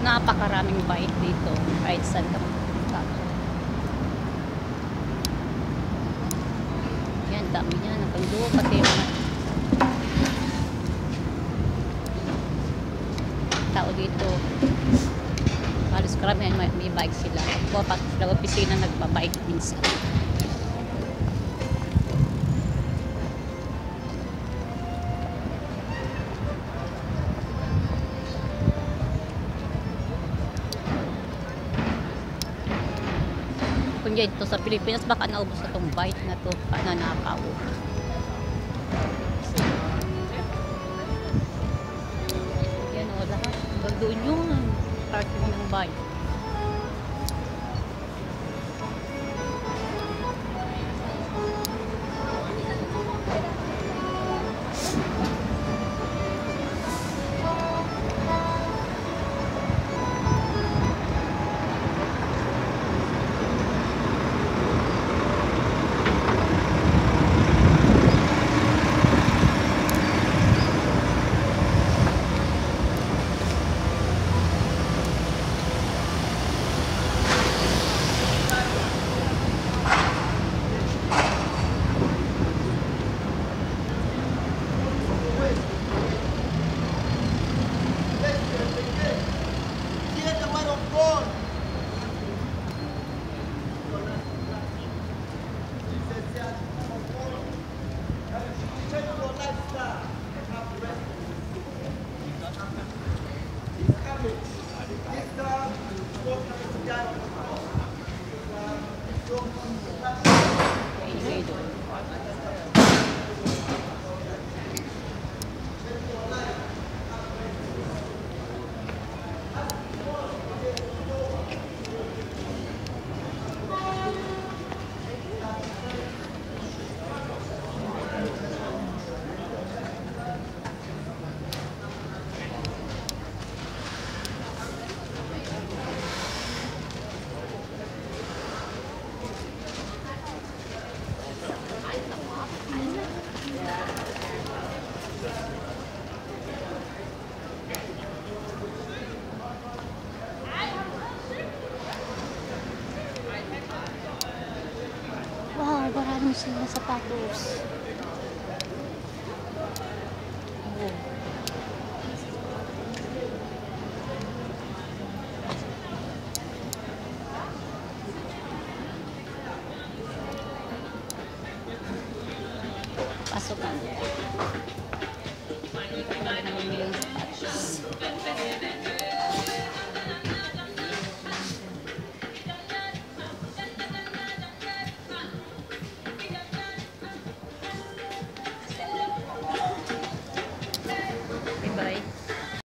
Napakaraming bike dito. Kahit saan ka magpunta. Yan, dami niya. Nakando, pati yung tao dito. Halos karamihan may bike sila. Ako, pati sila opisina nagbabike minsan. Kung dito sa Pilipinas, baka naubos na itong bike na to, pananakaw. Yan o, lahat. Doon yung parking ng bike. Wow, maraming sila sapatos. Oh. Pasok na.